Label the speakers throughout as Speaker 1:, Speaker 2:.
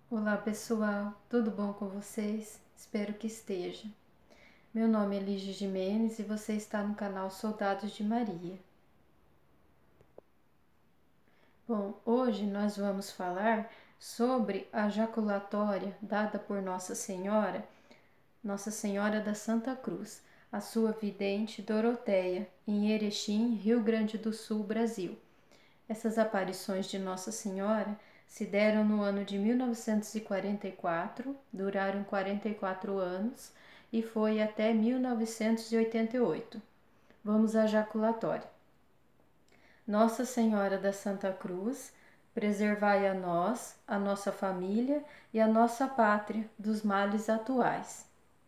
Speaker 1: Olá pessoal, tudo bom com vocês? Espero que esteja. Meu nome é Lígia Gimenez e você está no canal Soldados de Maria. Bom, hoje nós vamos falar sobre a jaculatória dada por Nossa Senhora da Santa Cruz, a sua vidente Doroteia, em Erechim, Rio Grande do Sul, Brasil. Essas aparições de Nossa Senhora se deram no ano de 1944, duraram 44 anos e foi até 1988. Vamos à jaculatória. Nossa Senhora da Santa Cruz, preservai a nós, a nossa família e a nossa pátria dos males atuais.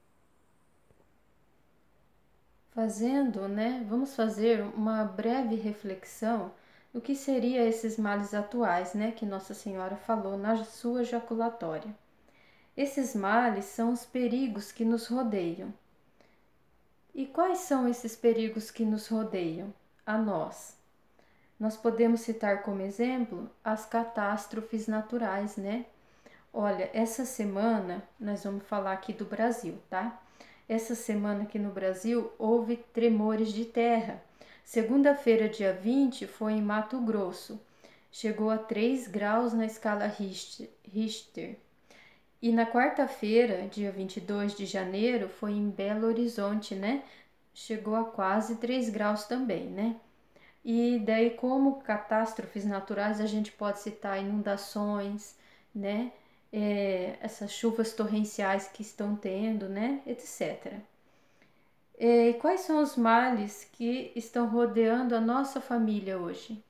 Speaker 1: Vamos fazer uma breve reflexão do que seria esses males atuais, que Nossa Senhora falou na sua jaculatória. Esses males são os perigos que nos rodeiam. E quais são esses perigos que nos rodeiam? A nós. Nós podemos citar como exemplo as catástrofes naturais, Olha, essa semana, nós vamos falar aqui do Brasil, tá? Essa semana aqui no Brasil houve tremores de terra. Segunda-feira, dia 20, foi em Mato Grosso. Chegou a 3 graus na escala Richter. E na quarta-feira, dia 22 de janeiro, foi em Belo Horizonte, Chegou a quase 3 graus também, E daí, como catástrofes naturais, a gente pode citar inundações, essas chuvas torrenciais que estão tendo, etc. E quais são os males que estão rodeando a nossa família hoje?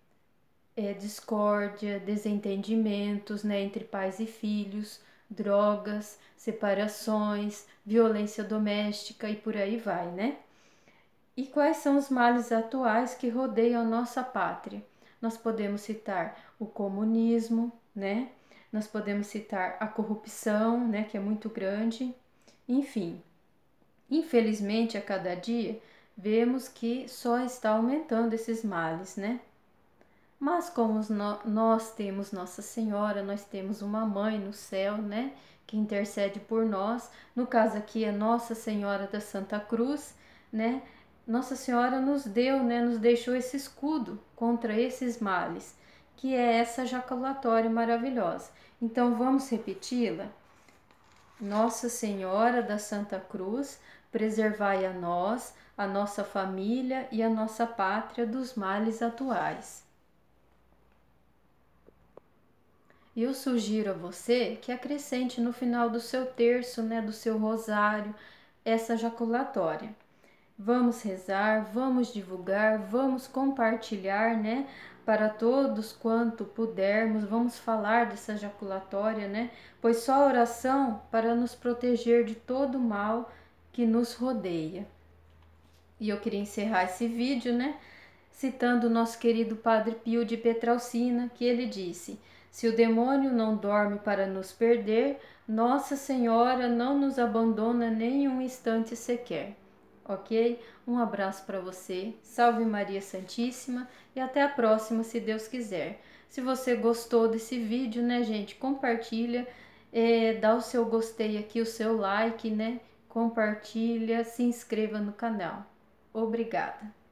Speaker 1: Discórdia, desentendimentos, entre pais e filhos, drogas, separações, violência doméstica e por aí vai, E quais são os males atuais que rodeiam a nossa pátria? Nós podemos citar o comunismo, Nós podemos citar a corrupção, que é muito grande. Enfim, infelizmente, a cada dia, vemos que só está aumentando esses males, Mas como nós temos Nossa Senhora, nós temos uma mãe no céu, Que intercede por nós. No caso aqui é Nossa Senhora da Santa Cruz, Nossa Senhora nos deu, nos deixou esse escudo contra esses males, que é essa jaculatória maravilhosa. Então vamos repeti-la? Nossa Senhora da Santa Cruz, preservai a nós, a nossa família e a nossa pátria dos males atuais. E eu sugiro a você que acrescente no final do seu terço, do seu rosário, essa jaculatória. Vamos rezar, vamos divulgar, vamos compartilhar, para todos quanto pudermos, vamos falar dessa jaculatória, Pois só a oração para nos proteger de todo o mal que nos rodeia. E eu queria encerrar esse vídeo, citando o nosso querido Padre Pio de Petralcina, que ele disse: se o demônio não dorme para nos perder, Nossa Senhora não nos abandona nem um instante sequer. Ok? Um abraço para você, salve Maria Santíssima e até a próxima, se Deus quiser. Se você gostou desse vídeo, gente, compartilha, dá o seu gostei aqui, o seu like, compartilha, se inscreva no canal. Obrigada!